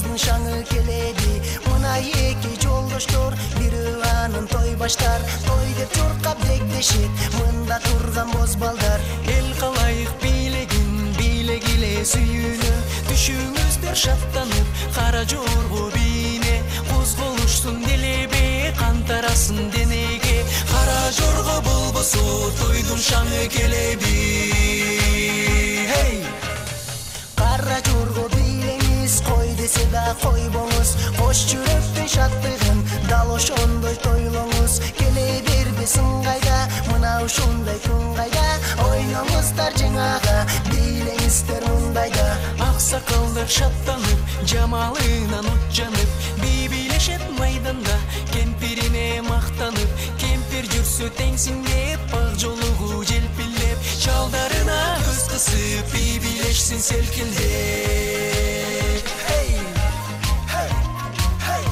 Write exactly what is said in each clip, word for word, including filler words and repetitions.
кыздын шаңы келеби. Мына эки жолдоштор бирөө анын той баштар. Той деп жоркап дегдешет, мында турган боз балдар. Эл калайык бийлегин, бийлег эле сүйүүнө. Түшүңүздөр шаттанып, кара жорго бийне. Козголушсун делебе, кан тарасын денеге. Кара жорго болбосо, тойдун шаңы келеби. Hey! Кара жорго бийлеңиз, кой десе да койбоңуз. Кош жүрөктүн шаттыгын дал ошондой тойлоңуз. Келе берди сыңгайда, мына ушундай күн кайда. Ойноңуздар жыңага, бийлеңиздер мындайда. Аксакалдар шаттанып, жамалынан от жанып. Би бийлешет майданда, кемпирине мактанып. Кемпир жүрсө теңсиң деп, ак жолугу желпилдеп. Чалдарына көз кысып, би бийлешсин селкилдеп. Hey! Hey! Hey!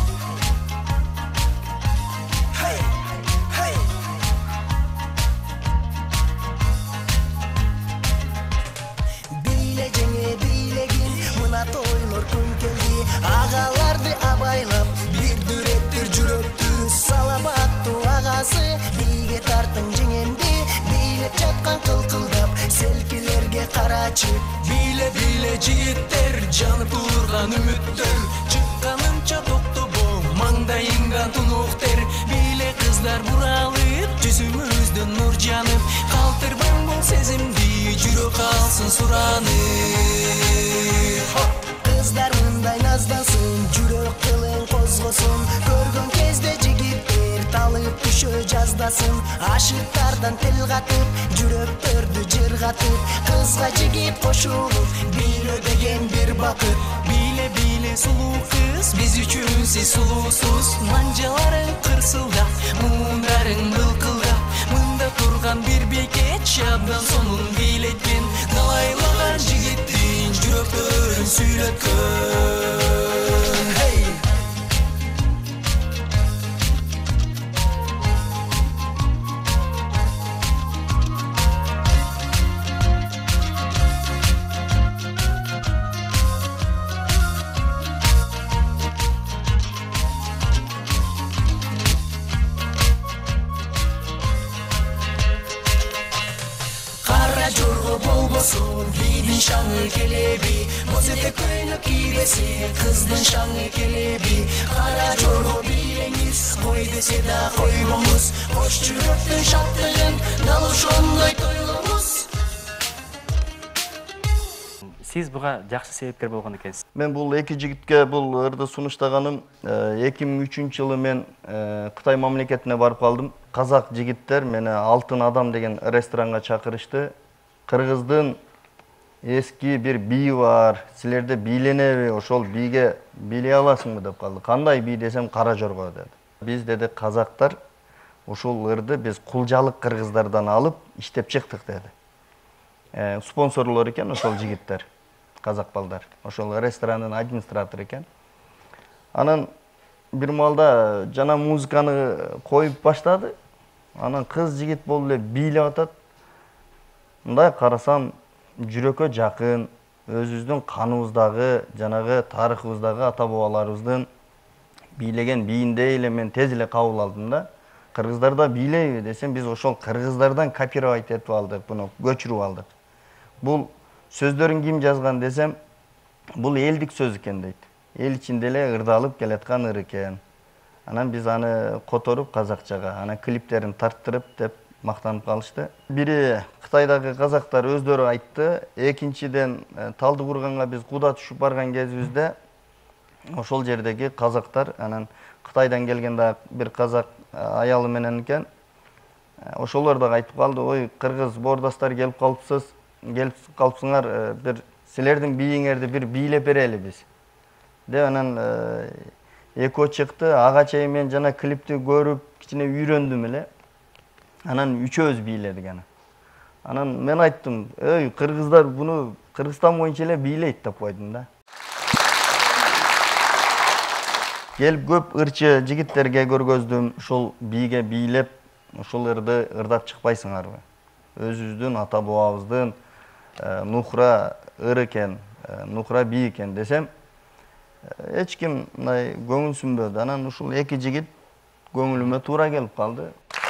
Hey! Hey! Бийле жеңе бийлегин, мына тойлор күн келди. Агаларды абайлап, бир дүреттир жүрөктү. Саламаттуу агасы, бийге тартын жеңемди. Бийлеп жаткан кылкылдап, селкилерге карачы. Бийле бийле жигиттер, жанып турган үмүттөр. Чыкканынча токтобо, маңдайыңдан тунуктер. Бийле кыздар буралып, жүзүңүздөн нур жанып. Калтырбаң бул сезимди, жүрөк алсын суранып. Кыздар мындай наздансын, жүрөк кылын козгосун. Көргөн кезде жигиттер талып түшө жаздасын. Ашыктардан тил катып, жүрөктөрдү жыргатып. Кызга жигит кошулуп, бийлөө деген бир бакыт. Бийле бийле сулуу кыз, биз үчүн сиз сулуусуз. Манжаларың кырсылдап, муундарың былкылдап. Мында турган бир бекет, шабдан сонун бийлеткен. Далайлаган жигиттин жүрөктөрүн сүйлөткөн. Hey! Жорго болбосун, бийдин шаңы келеби. Боз этек көйлөк кийбесе, кыздын шаңы келеби. Кара жорго бийлеңиз, кой десе да койбоңуз. Кош жүрөктүн шаттыгын дал ошондой тойлоңуз. Сиз буга жакшы себепкер болгон экенсиз. Мен бул эки жигитке бул ырды сунуштаганым эки миң үчүнчү жылы мен Кытай мамлекетине барып калдым. Казак жигиттер мени Алтын адам деген ресторанга чакырышты. Кыргыздын эски бир бии бар, силерде бийлениби, ошол бийге бийлей аласыңбы деп калды. Кандай бий десем, кара жорго деди. Биз деди казактар ошол ырды биз кулжалык кыргыздардан алып иштеп чыктык деди. Э, спонсорлор экен ошол жигиттер, казак балдар. Ошол ресторанын администратору экен. Анан бир маалда жана музыканы коюп баштады. Анан кыз жигит болуп эле бийлеп атат. Мындай карасам, жүрөккө жакын, өзүбүздүн каныбыздагы, жанагы тарыхыбыздагы ата бабаларыбыздын бийлеген бийиндей эле мен тез эле кабыл алдым да. Кыргыздарда бийлейби десем, биз ошол кыргыздардан копировать этип алдык, буну көчүрүп алдык. Бул сөздөрүн ким жазган десем, бул элдик сөз экен дейт. Эл ичинде эле ырдалып келаткан ыр экен. Анан биз аны которуп казакчага, анан клиптерин тарттырып деп мактанып калышты. Бири Кытайдагы казактар өздөрү айтты. Экинчиден Талдыкурганга биз куда түшүп барган кезибизде ошол жердеги казактар, анан Кытайдан келген да бир казак аялы менен экен. Ошолор да айтып калды, ой, кыргыз боордастар келип калыпсыз, келип калыпсыңар, бир силердин бийиңерди бир бийлеп берели биз. Деп анан экөө чыкты, ага чейин мен жана клипти көрүп, кичине үйрөндүм эле. Анан үчөөбүз бийледик аны. Анан мен айттым, ey кыргыздар буну Кыргызстан боюнча эле бийлейт деп койдум да. Келип көп ырчы жигиттерге көргөздүм, ошол бийге бийлеп, ошол ырды ырдап чыкпайсыңарбы? Өзүбүздүн ата бабабыздын нухра ыр экен, нухра бий экен десем, Эч ким мындай көңүл сүнбөдү. Анан ушул эки жигит көңүлүмө туура келип калды.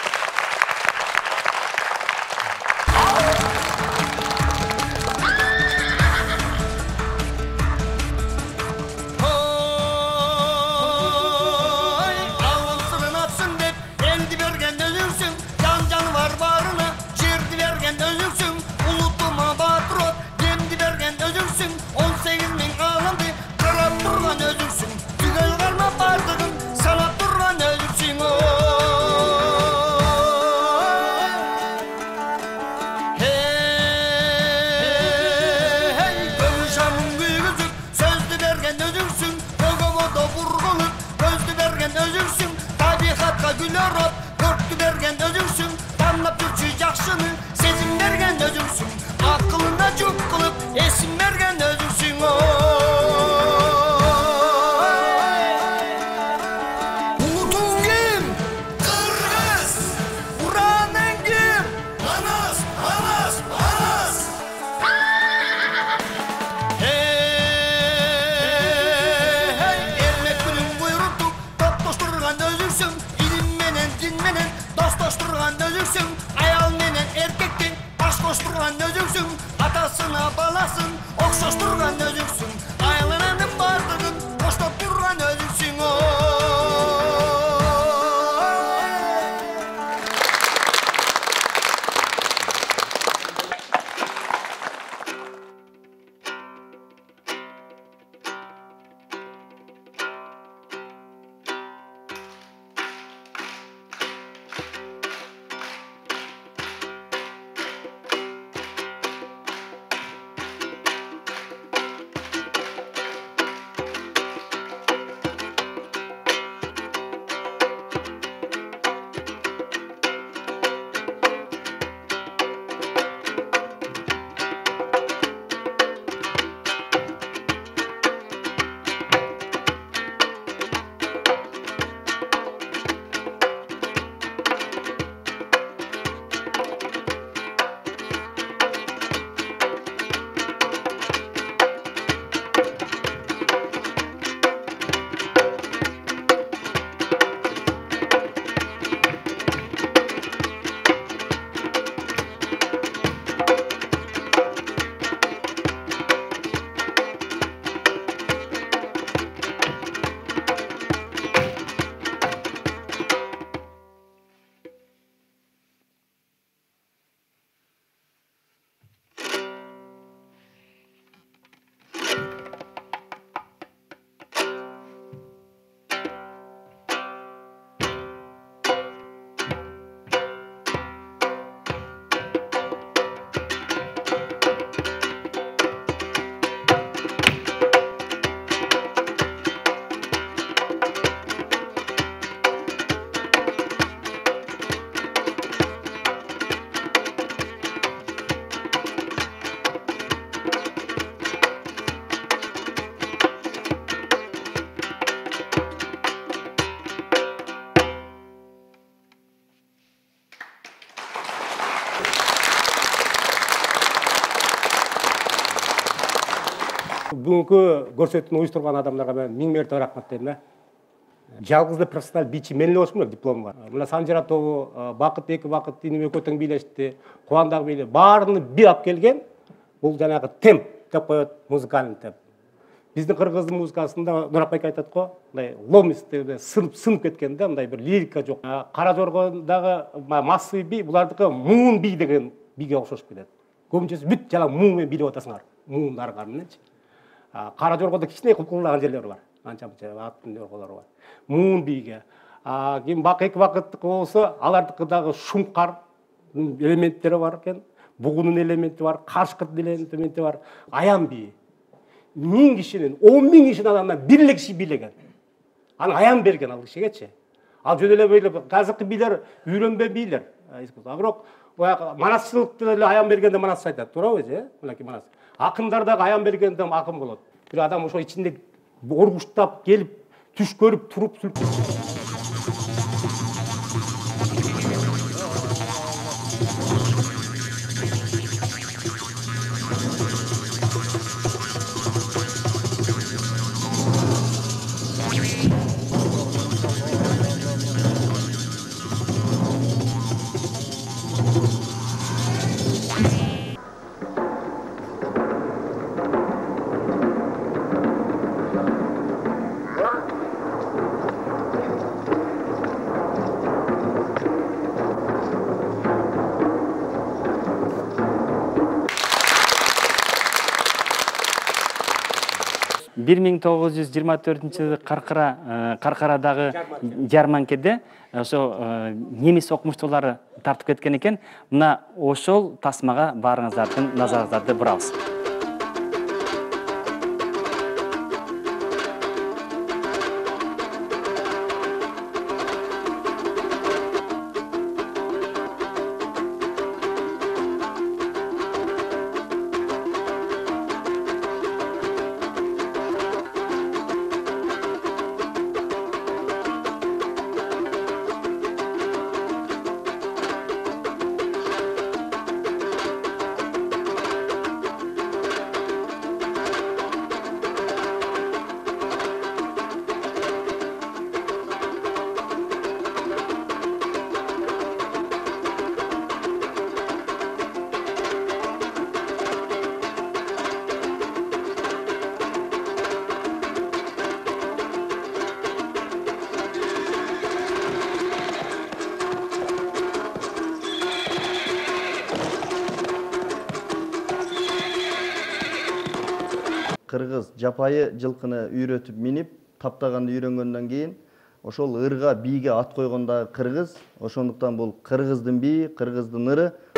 Бүгінгі көрсетуін ойыстырған адамдарға мен миң мәртебе рахмат деймін. Жалғызды профессионал бийчи менен болушмун диплом бар. Мына Санжара тобу бакыт эки бакыт диниме көтөң бийлешти, Кубандагы бийле баарыны бир алып келген. Бул жанагы темп деп коет, музыкальный темп. Биздин кыргыздын музыкасында Нурапбек айтат го, мындай ломистте сынып сынып кеткенде мындай бир лирика жок. Кара Жоргондагы массовый бий, булардыкы муун бий деген бийге окшошуп кетет. Көбүнчөсү бүт жала муун менен бийлеп атасыңар. Муун аркар мененчи. Кара Жоргондо кичине кулкулаган жерлери бар. Анча-мынча аттын жорголору бар. Муун бийге. А кийин бак эки бакыттыкы болсо, алардыкы дагы шумкар элементтери бар экен. Бугунун элементи бар, каршкырт элементи бар. Аян бий. Миң кишинин, он миң кишинин адамдан бир эле киши бийлеген. Аны аян берген ал кишиге. Ал жөн эле бийлеп, азыркы бийлер үйрөнбө бийлер. А бирок манасчылыкты эле аян бергенде манас айтат, туурабы же? Мынакей манас. Акындар дагы аян бергенде акын болот. Бир адам ошо ичинде оргуштап келип, түш көрүп, туруп сүрүп. бир миң тогуз жүз жыйырма төртүнчү жылы Каркара Каркарадагы жарманкеде ошо немис окумуштуулары тартып кеткен экен. Мына ошол тасмага баарыңыздардын назарыңыздарды бурабыз. Кыргыз жапайы жылкыны үйрөтүп минип, таптаганды үйрөнгөндөн кийин ошол ырга бийге ат койгондагы кыргыз, ошондуктан бул кыргыздын бийи, кыргыздын ыры